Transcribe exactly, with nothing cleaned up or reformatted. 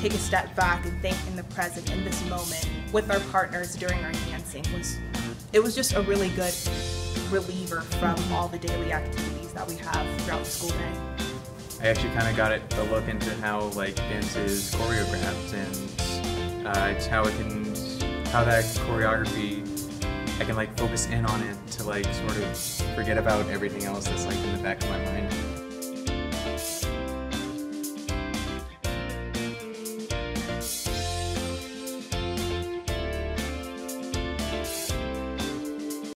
take a step back and think in the present, in this moment, with our partners during our dancing was, it was just a really good reliever from all the daily activities that we have throughout the school day. I actually kind of got it a look into how like dance is choreographed and uh, it's how it can, how that choreography, I can like focus in on it to like sort of forget about everything else that's like in the back